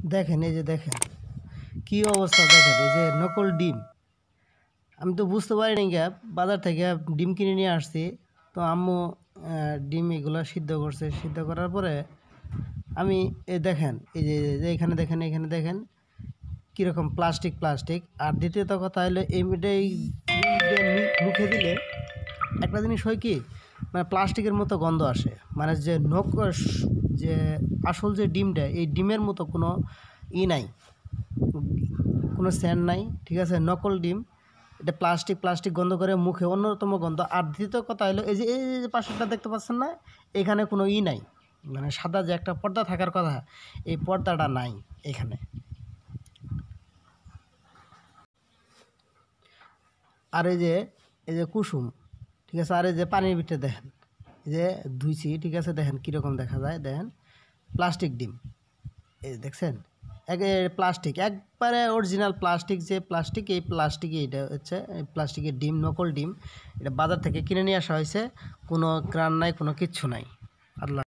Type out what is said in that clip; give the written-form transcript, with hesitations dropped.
দেখেন এই যে দেখেন কি অবস্থা, দেখেন এই যে নকল ডিম। আমি তো বুঝতে পারিনি গ্যাপ, বাজার থেকে ডিম কিনে নিয়ে আসছি। তো আম্মু ডিম এগুলো সিদ্ধ করছে, সিদ্ধ করার পরে আমি দেখেন এই যে এখানে দেখেন, এখানে দেখেন কীরকম প্লাস্টিক প্লাস্টিক। আর দ্বিতীয়ত কথা হলো এই মুখে দিলে একটা জিনিস হয় কি, মানে প্লাস্টিকের মতো গন্ধ আসে। মানে যে যে আসল যে ডিমটা, এই ডিমের মতো কোনো নাই, কোনো স্যান্ড নাই, ঠিক আছে। নকল ডিম, এটা প্লাস্টিক প্লাস্টিক গন্ধ করে, মুখে অন্যতম গন্ধ। আর দ্বিতীয় কথা হলো এই যে পাশেরটা দেখতে পাচ্ছেন না, এখানে কোনো নাই, মানে সাদা যে একটা পর্দা থাকার কথা, এই পর্দাটা নাই এখানে। আর এই যে কুসুম, ঠিক আছে। আর এই যে পানির ভিতরে দেখেন, এই যে ধুইছি, ঠিক আছে, দেখেন কীরকম দেখা যায়, দেখেন প্লাস্টিক ডিম, এই দেখছেন প্লাস্টিক, একবারে অরিজিনাল প্লাস্টিক। যে প্লাস্টিক, এই প্লাস্টিকে এটা হচ্ছে প্লাস্টিকের ডিম, নকল ডিম। এটা বাজার থেকে কিনে নিয়ে আসা হয়েছে, কোনো গ্রান নাই, কোনো কিচ্ছু নাই। আল্লাহ।